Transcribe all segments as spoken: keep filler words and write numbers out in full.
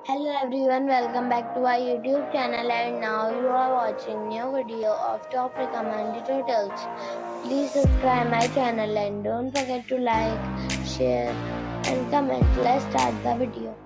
Hello everyone, welcome back to our YouTube channel and now you are watching new video of top recommended hotels. Please subscribe my channel and don't forget to like, share and comment. Let's start the video.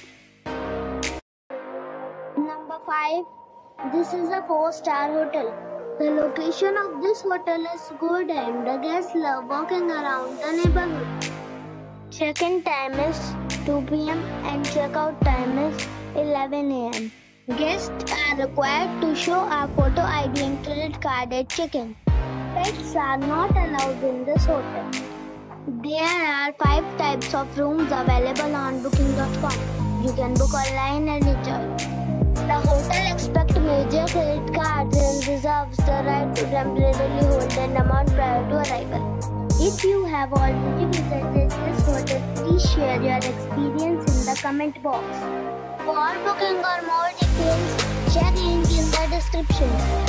Number five. This is a four star hotel. The location of this hotel is good and the guests love walking around the neighborhood. Check-in time is two p m and check-out time is eleven a m Guests are required to show a photo I D and credit card at check-in. Pets are not allowed in this hotel. There are five types of rooms available on booking dot com. You can book online and enjoy. The hotel accepts major credit cards and reserves the right to temporarily hold an amount prior to arrival. If you have already visited this hotel, please share your experience in the comment box. For booking or more details, check link in the description.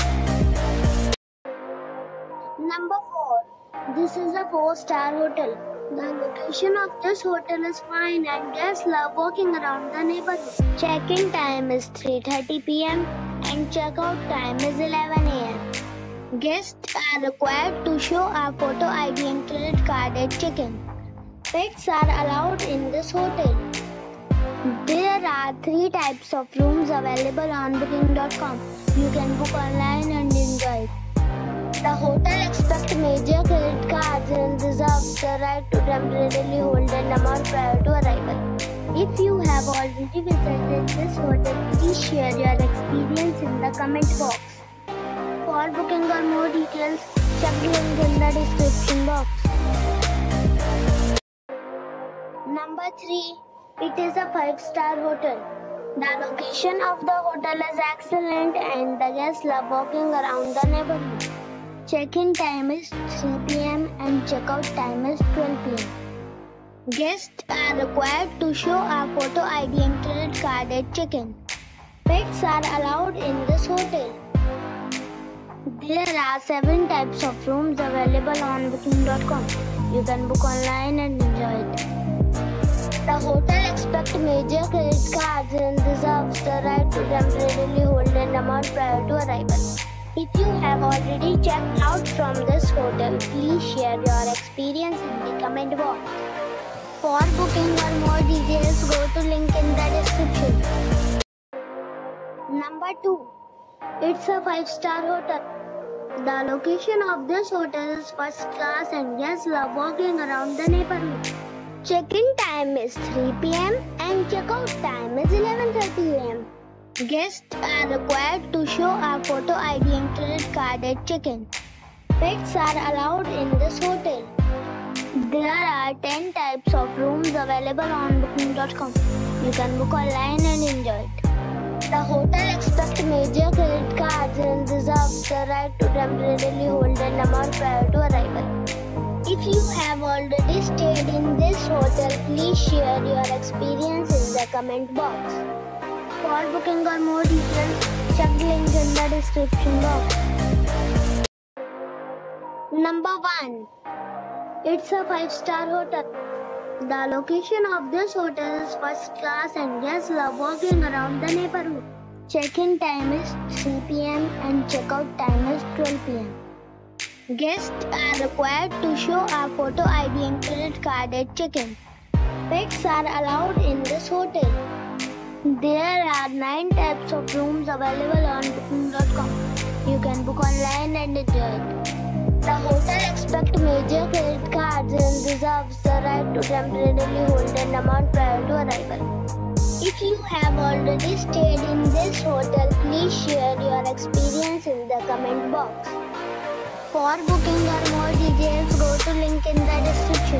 Number four. This is a four star hotel. The location of this hotel is fine and guests love walking around the neighborhood. Check-in time is three thirty p m and check-out time is eleven a m Guests are required to show a photo I D and credit card at check-in. Pets are allowed in this hotel. There are three types of rooms available on booking dot com. You can book online and enjoy it. The hotel accepts major credit cards and reserves the right to temporarily hold an amount prior to arrival. If you have already visited this hotel, please share your experience in the comment box. For booking or more details, check the link in the description box. Number three. It is a five star hotel. The location of the hotel is excellent and the guests love walking around the neighborhood. Check-in time is three p m and check-out time is twelve p m Guests are required to show a photo I D and credit card at check-in. Pets are allowed in this hotel. There are seven types of rooms available on booking dot com. You can book online and enjoy it. The hotel accepts major credit cards and reserves the right to temporarily hold an amount prior to arrival. If you have already checked out from this hotel, please share your experience in the comment box. For booking or more details, go to link in the description. Number two. It's a five star hotel. The location of this hotel is first class and guests love walking around the neighborhood. Check-in time is three p m and check-out time is eleven thirty a m Guests are required to show a photo I D and credit card at check-in. Pets are allowed in this hotel. There are ten types of rooms available on booking dot com. You can book online and enjoy it. The hotel accepts major credit cards and reserves the right to temporarily hold an amount prior to arrival. If you have already stayed in this hotel, please share your experience in the comment box. For booking or more details, check the link in the description box. Number one. It's a five star hotel. The location of this hotel is first class and guests love walking around the neighborhood. Check-in time is three p m and check-out time is twelve p m Guests are required to show a photo I D and credit card at check-in. Pets are allowed in this hotel. There are nine types of rooms available on booking dot com. You can book online and enjoy it. The hotel accepts major credit cards and reserves the right to temporarily hold an amount prior to arrival. If you have already stayed in this hotel, please share your experience in the comment box. For booking or more details, go to link in the description.